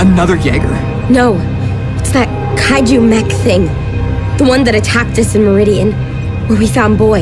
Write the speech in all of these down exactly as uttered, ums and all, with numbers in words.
Another Jaeger? No, it's that kaiju mech thing. The one that attacked us in Meridian, where we found Boy.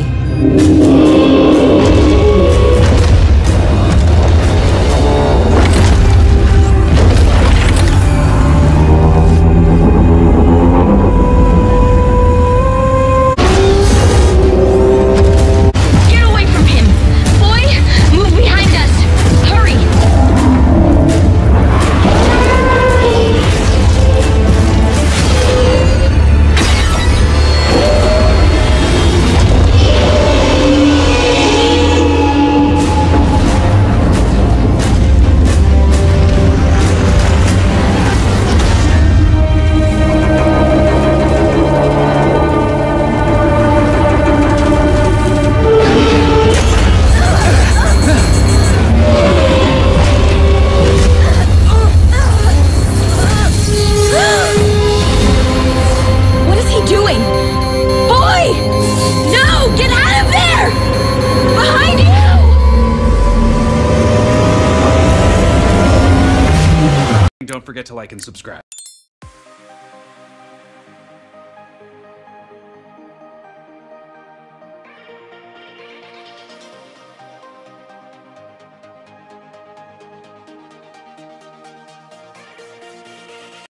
Don't forget to like and subscribe.